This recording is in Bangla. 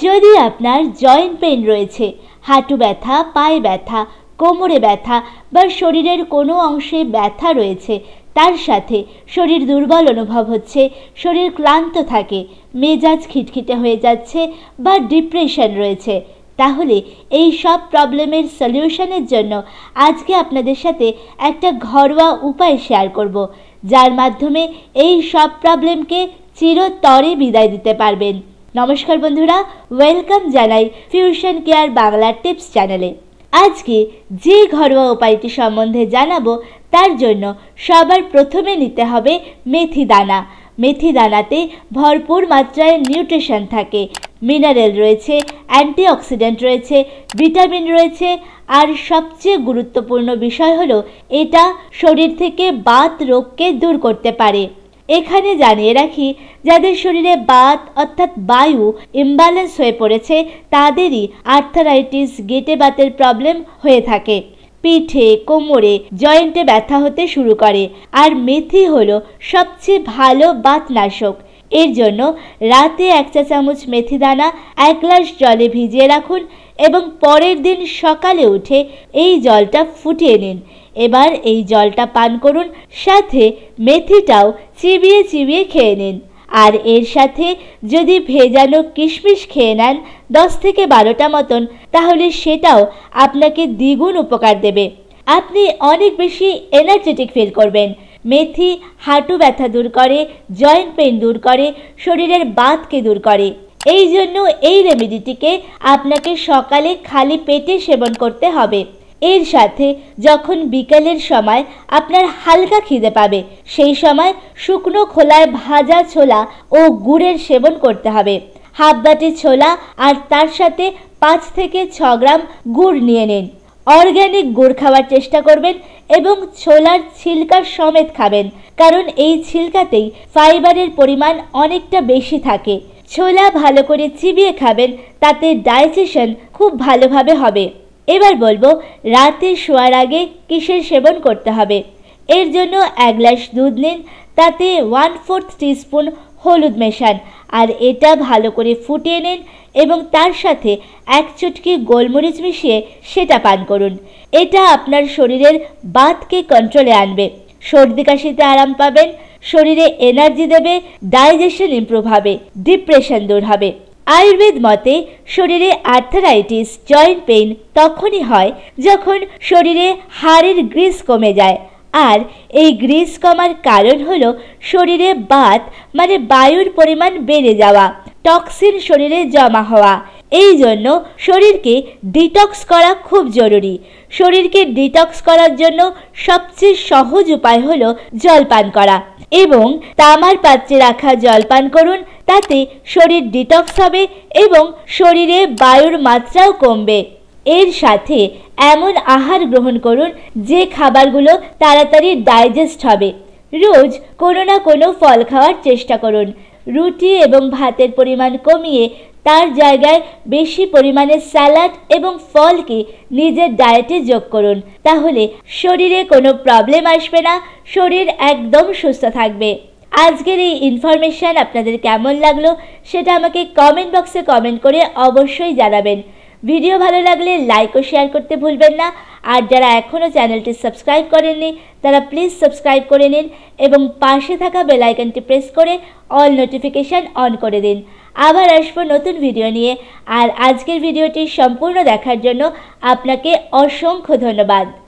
যদি আপনার জয়েন্ট পেইন রয়েছে, হাঁটু ব্যথা, পায়ে ব্যথা, কোমরে ব্যথা বা শরীরের কোনো অংশে ব্যথা রয়েছে, তার সাথে শরীর দুর্বল অনুভব হচ্ছে, শরীর ক্লান্ত থাকে, মেজাজ খিটখিটে হয়ে যাচ্ছে বা ডিপ্রেশন রয়েছে, তাহলে এই সব প্রবলেমের সলিউশনের জন্য আজকে আপনাদের সাথে একটা ঘরোয়া উপায় শেয়ার করব, যার মাধ্যমে এই সব প্রবলেমকে চিরতরে বিদায় দিতে পারবেন। নমস্কার বন্ধুরা, ওয়েলকাম জানাই ফিউশন কেয়ার বাংলা টিপস চ্যানেলে। আজকে যে ঘরোয়া উপায়টি সম্বন্ধে জানাবো তার জন্য সবার প্রথমে নিতে হবে মেথি দানা। মেথি দানাতে ভরপুর মাত্রায় নিউট্রিশন থাকে, মিনারেল রয়েছে, অ্যান্টিঅক্সিডেন্ট রয়েছে, ভিটামিন রয়েছে, আর সবচেয়ে গুরুত্বপূর্ণ বিষয় হলো এটা শরীর থেকে বাত রোগকে দূর করতে পারে। এখানে জানিয়ে রাখি, যাদের শরীরে বাত অর্থাৎ বায়ু ইমব্যালেন্স হয়ে পড়েছে তাদেরই আর্থারাইটিস, গেটে বাতের প্রবলেম হয়ে থাকে। পিঠে, কোমরে, জয়েন্টে ব্যথা হতে শুরু করে। আর মেথি হলো সবচেয়ে ভালো বাতনাশক। এর জন্য রাতে 1 চা চামচ মেথি দানা 1 গ্লাস জলে ভিজিয়ে রাখুন এবং পরের দিন সকালে উঠে এই জলটা ফুটিয়ে নিন। এবার এই জলটা পান করুন, সাথে মেথিটাও চিবিয়ে চিবিয়ে খেয়ে নিন। আর এর সাথে যদি ভেজানো কিশমিশ খেয়ে নেন 10 থেকে 12টা মতন, তাহলে সেটাও আপনাকে দ্বিগুণ উপকার দেবে। আপনি অনেক বেশি এনার্জেটিক ফিল করবেন। মেথি হাঁটু ব্যথা দূর করে, জয়েন্ট পেইন দূর করে, শরীরের বাতকে দূর করে। এই জন্য এই রেমেডিটিকে আপনাকে সকালে খালি পেটে সেবন করতে হবে। এর সাথে যখন বিকেলের সময় আপনার হালকা খিদে পাবে, সেই সময় শুকনো খোলায় ভাজা ছোলা ও গুড়ের সেবন করতে হবে। হাফ বাটি ছোলা আর তার সাথে 5 থেকে 6 গ্রাম গুড় নিয়ে নিন। অর্গ্যানিক গুড় খাওয়ার চেষ্টা করবেন এবং ছোলার ছিলকা সমেত খাবেন, কারণ এই ছিলকাতেই ফাইবারের পরিমাণ অনেকটা বেশি থাকে। ছোলা ভালো করে চিবিয়ে খাবেন, তাতে ডাইজেশন খুব ভালোভাবে হবে। এবার বলবো রাতে শোয়ার আগে কিসের সেবন করতে হবে। এর জন্য 1 গ্লাস দুধ নিন, তাতে 1/4 টিস্পুন হলুদ মেশান আর এটা ভালো করে ফুটিয়ে নিন এবং তার সাথে 1 চুটকি গোলমরিচ মিশিয়ে সেটা পান করুন। এটা আপনার শরীরের বাতকে কন্ট্রোলে আনবে, সর্দি কাশিতে আরাম পাবেন, শরীরে এনার্জি দেবে, ডাইজেশন ইমপ্রুভ হবে, ডিপ্রেশন দূর হবে। আয়ুর্বেদ মতে শরীরে আর্থারাইটিস, জয়েন্ট পেইন তখনই হয় যখন শরীরে হাড়ের গ্রিস কমে যায়। আর এই গ্রিস কমার কারণ হলো শরীরে বাত মানে বায়ুর পরিমাণ বেড়ে যাওয়া, টক্সিন শরীরে জমা হওয়া। এই জন্য শরীরকে ডিটক্স করা খুব জরুরি। শরীরকে ডিটক্স করার জন্য সবচেয়ে সহজ উপায় হলো জল পান করা এবং তামার পাত্রে রাখা জল পান করুন। তাতে শরীর ডিটক্স হবে এবং শরীরে বায়ুর মাত্রাও কমবে। এর সাথে এমন আহার গ্রহণ করুন যে খাবারগুলো তাড়াতাড়ি ডাইজেস্ট হবে। রোজ কোনো না কোনো ফল খাওয়ার চেষ্টা করুন। রুটি এবং ভাতের পরিমাণ কমিয়ে তার জায়গায় বেশি পরিমাণে স্যালাড এবং ফলকে নিজের ডায়েটে যোগ করুন, তাহলে শরীরে কোনো প্রবলেম আসবে না, শরীর একদম সুস্থ থাকবে। আজকের এই ইনফরমেশন আপনাদের কেমন লাগলো সেটা আমাকে কমেন্ট বক্সে কমেন্ট করে অবশ্যই জানাবেন। ভিডিও ভালো লাগলে লাইক ও শেয়ার করতে ভুলবেন না। আর যারা এখনও চ্যানেলটি সাবস্ক্রাইব করেননি তারা প্লিজ সাবস্ক্রাইব করে নিন এবং পাশে থাকা বেল আইকনটি প্রেস করে অল নোটিফিকেশান অন করে দিন। আবার আসবো নতুন ভিডিও নিয়ে। আর আজকের ভিডিওটি সম্পূর্ণ দেখার জন্য আপনাকে অসংখ্য ধন্যবাদ।